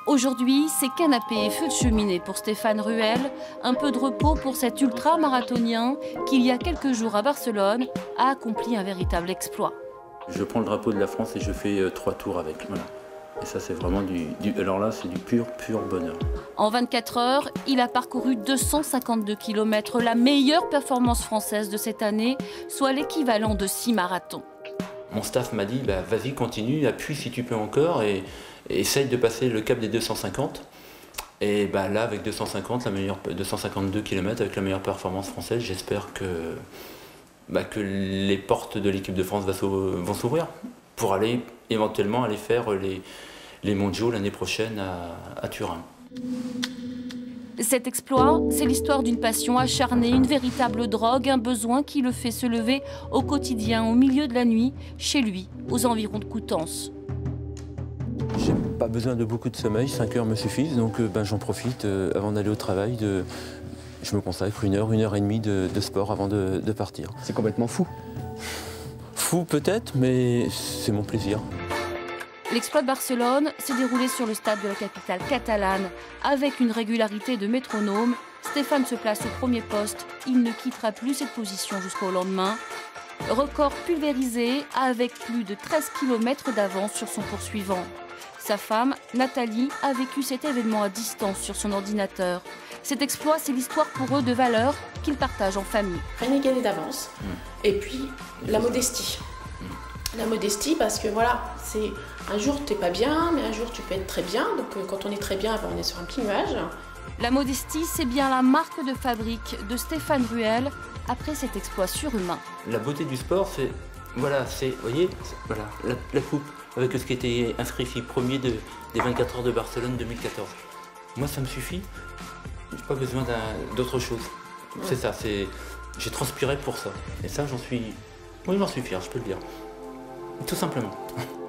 Aujourd'hui, c'est canapé et feu de cheminée pour Stéphane Ruel, un peu de repos pour cet ultra-marathonien qui, il y a quelques jours à Barcelone, a accompli un véritable exploit. Je prends le drapeau de la France et je fais 3 tours avec. Voilà. Et ça, c'est vraiment alors là, c'est du pur bonheur. En 24 heures, il a parcouru 252 km, la meilleure performance française de cette année, soit l'équivalent de 6 marathons. Mon staff m'a dit, bah, vas-y, continue, appuie si tu peux encore et essaye de passer le cap des 250. Et bah, là, avec 252 km, avec la meilleure performance française, j'espère que les portes de l'équipe de France vont s'ouvrir pour aller éventuellement aller faire les mondiaux l'année prochaine à Turin. Cet exploit, c'est l'histoire d'une passion acharnée, une véritable drogue, un besoin qui le fait se lever au quotidien, au milieu de la nuit, chez lui, aux environs de Coutances. J'ai pas besoin de beaucoup de sommeil, 5 heures me suffisent, donc j'en profite avant d'aller au travail. Je me consacre 1 heure et demie de sport avant de partir. C'est complètement fou. Fou peut-être, mais c'est mon plaisir. L'exploit de Barcelone s'est déroulé sur le stade de la capitale catalane. Avec une régularité de métronome, Stéphane se place au premier poste. Il ne quittera plus cette position jusqu'au lendemain. Record pulvérisé avec plus de 13 km d'avance sur son poursuivant. Sa femme, Nathalie, a vécu cet événement à distance sur son ordinateur. Cet exploit, c'est l'histoire pour eux de valeurs qu'ils partagent en famille. Rien n'est gagné d'avance. Et puis, la modestie. La modestie parce que voilà, c'est un jour tu n'es pas bien, mais un jour tu peux être très bien. Donc quand on est très bien, on est sur un petit nuage. La modestie, c'est bien la marque de fabrique de Stéphane Ruel après cet exploit surhumain. La beauté du sport, c'est, voilà, vous voyez, voilà, la coupe avec ce qui était inscrit ici, premier des 24 heures de Barcelone 2014. Moi, ça me suffit. J'ai pas besoin d'autre chose. C'est ça, j'ai transpiré pour ça. Et ça, j'en suis fier, je peux le dire. Tout simplement.